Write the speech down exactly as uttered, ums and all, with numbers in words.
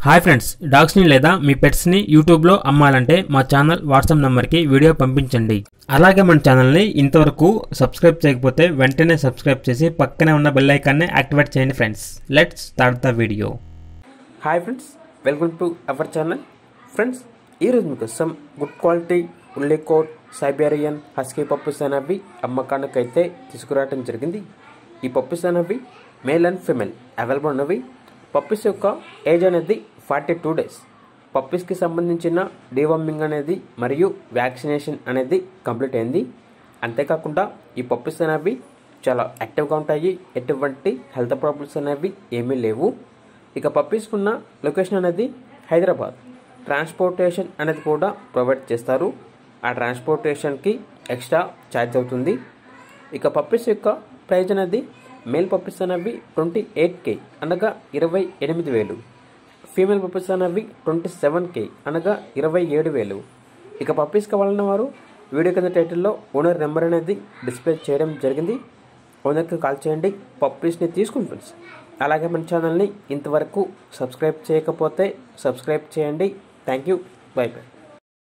Hi friends, డాగ్స్ని లేదా మీ పెట్స్ని యూట్యూబ్లో అమ్మాలంటే మా ఛానల్ వాట్సాప్ నెంబర్కి వీడియో పంపించండి. అలాగే మన ఛానల్ని ఇంతవరకు సబ్స్క్రైబ్ చేయకపోతే వెంటనే సబ్స్క్రైబ్ చేసి పక్కనే ఉన్న బెల్ ఐకాన్ని యాక్టివేట్ చేయండి friends. Let's start the video. Hi friends, welcome to our channel. Friends, ఈరోజు మీకోసం good quality woolly coat Siberian husky puppies అనేవి అమ్మకానికి అయితే తీసుకురావడం జరిగింది. ఈ పప్పీస్ అనేవి మేల్ అండ్ ఫిమేల్ అవైలబుల్ ఉన్నవి. పప్పీస్ యొక్క ఏజ్ అనేది ఫార్టీ టూ డేస్. పప్పీస్కి సంబంధించిన డీవర్మింగ్ అనేది మరియు వ్యాక్సినేషన్ అనేది కంప్లీట్ అయింది. అంతేకాకుండా ఈ పప్పీస్ అనేవి చాలా యాక్టివ్గా ఉంటాయి. ఎటువంటి హెల్త్ ప్రాబ్లమ్స్ అనేవి ఏమీ లేవు. ఇక పప్పీస్కి ఉన్న లొకేషన్ అనేది హైదరాబాద్. ట్రాన్స్పోర్టేషన్ అనేది కూడా ప్రొవైడ్ చేస్తారు. ఆ ట్రాన్స్పోర్టేషన్కి ఎక్స్ట్రా ఛార్జ్ అవుతుంది. ఇక పప్పీస్ యొక్క ప్రైజ్ అనేది మేల్ పప్పీస్ అనేవి ట్వంటీ ఎయిట్ కే అనగా ఇరవై ఎనిమిది వేలు ఫీమేల్ పప్పీస్ అనేవి ట్వంటీ సెవెన్ కే అనగా ఇరవై ఏడు వేలు ఇక పప్పీస్ కావాలన్న వారు వీడియో కింద టైటిల్లో ఓనర్ నెంబర్ అనేది డిస్ప్లే చేయడం జరిగింది. ఓనర్కి కాల్ చేయండి, పప్పీస్ని తీసుకుని ఫ్రెండ్స్. అలాగే మన ఛానల్ని ఇంతవరకు సబ్స్క్రైబ్ చేయకపోతే సబ్స్క్రైబ్ చేయండి. Thank you, bye by.